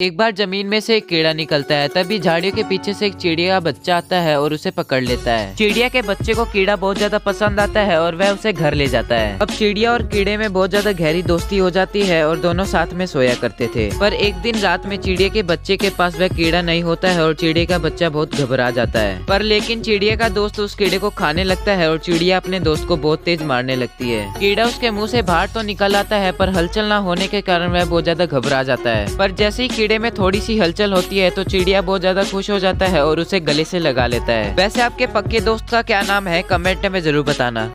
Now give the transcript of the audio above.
एक बार जमीन में से एक कीड़ा निकलता है। तभी झाड़ियों के पीछे से एक चिड़िया का बच्चा आता है और उसे पकड़ लेता है। चिड़िया के बच्चे को कीड़ा बहुत ज्यादा पसंद आता है और वह उसे घर ले जाता है। अब चिड़िया और कीड़े में बहुत ज्यादा गहरी दोस्ती हो जाती है और दोनों साथ में सोया करते थे। पर एक दिन रात में चिड़िया के बच्चे के पास वह कीड़ा नहीं होता है और चिड़िया का बच्चा बहुत घबरा जाता है। पर लेकिन चिड़िया का दोस्त उस कीड़े को खाने लगता है और चिड़िया अपने दोस्त को बहुत तेज मारने लगती है। कीड़ा उसके मुंह से बाहर तो निकल आता है पर हलचल न होने के कारण वह बहुत ज्यादा घबरा जाता है। पर जैसे ही कीड़े में थोड़ी सी हलचल होती है तो चिड़िया बहुत ज्यादा खुश हो जाता है और उसे गले से लगा लेता है। वैसे आपके पक्के दोस्त का क्या नाम है, कमेंट में जरूर बताना।